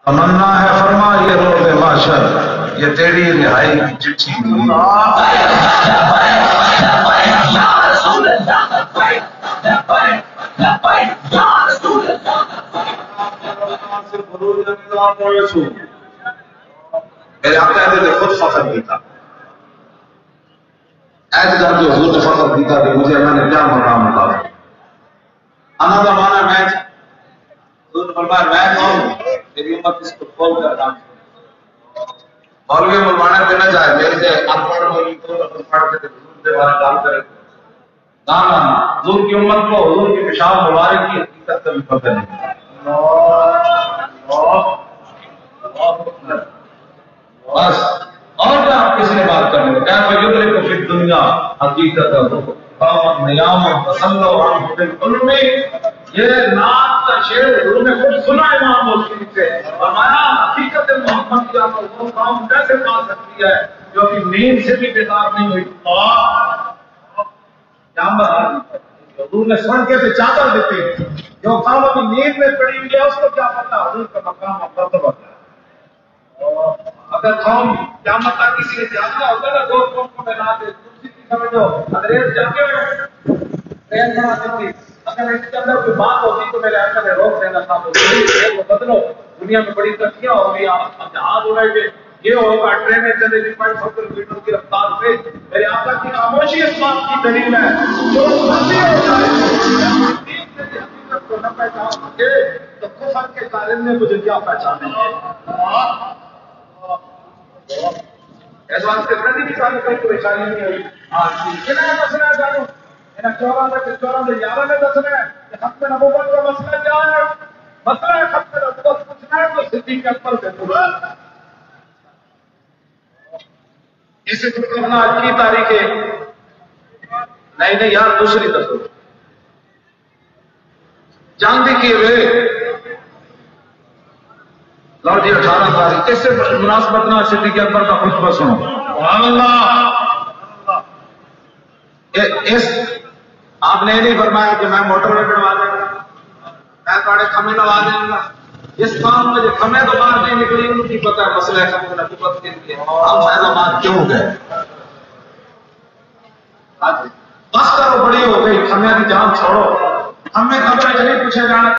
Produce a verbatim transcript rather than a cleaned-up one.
تمنا ہے فرما یہ روز محشر یہ تیری رہائی کی چٹھی میرے آقا نے خود فخر کیتا ایسے جب جو حضور نے فخر کیتا کہ مجھے اللہ نے کیا مقام ملا انا کا مانا میں حضور نے فرمایا میں کون میری امت اس کو کھول کر کام مولوی ملوانے پہ نہ جائے میرے سے اپڑ مولوی کو پڑھ کے حضور کے بارے کام کرے نہ نہ حضور کی امت کو حضور کی پیشاب مبارک کی حقیقت کا بھی پتہ نہیں بس اور کیا آپ کسی نے بات کرنے کیا فیدرے کو پھر دنیا حقیقت ہو قوم نیام و تسلو عام بالکل میں یہ نعت کا شعر حضور نے خود سنا امام مسلم سے فرمایا حقیقت محمد کی آپ کو قوم کیسے پا سکتی ہے جو کہ نیند سے بھی بیدار نہیں ہوئی حضور نے سن کے سے چادر دیتے ہیں جو قوم ابھی نیند میں پڑی ہوئی ہے اس کو کیا پتا حضور کا مقام اور مرتبہ ہے اگر قوم قیامت تک کسی نے جاننا ہوگا نا دو قوم کو بنا دے دوسری کی سمجھو انگریز جاگے ہوئے ٹرین بنا دیتی اگر اس کے اندر کوئی بات ہوتی تو میرے آقا نے روک دینا تھا تو بدلو دنیا میں بڑی ترقیاں ہو گئی آپ جہاز ہو رہے تھے یہ ہوگا ٹرینیں چلے گی پانچ سو کلومیٹر کی رفتار سے میرے آقا کی خاموشی اس بات کی دلیل ہے جو مرضی ہو جائے دین سے حقیقت کو نہ پہچان سکے تو کفر کے کارن میں مجھے کیا پہچانے گے ایسا واسطے کے پردی کی ساتھ کوئی پریشانی نہیں ہوئی آج کی انہیں مسئلہ ہے جانو انہیں چورہ میں چورہ میں یارہ میں مسئلہ ہے کہ ختم نبوت کا مسئلہ کیا ہے مسئلہ ہے ختم نبوت پوچھنا ہے تو صدیق اکبر سے پوچھنا اسے تو کرنا آج کی تاریخ ہے نہیں نہیں یار دوسری تصور جانتی کی ہوئے لو جی اٹھارہ تاریخ اس سے مناسبت نہ صدیق اکبر کا خطبہ سنو سبحان اللہ اس آپ نے نہیں فرمایا کہ میں موٹر وے بنوا دوں گا میں تھوڑے کھمے لگا دوں گا اس کام میں جو کھمے تو باہر نہیں نکلی ان کی پتہ ہے مسئلہ ہے نبوت کے لیے ہم فیضآباد کیوں گئے بس کرو بڑی ہو گئی کھمے کی جان چھوڑو ہمیں خبر ہے نہیں پوچھے جانا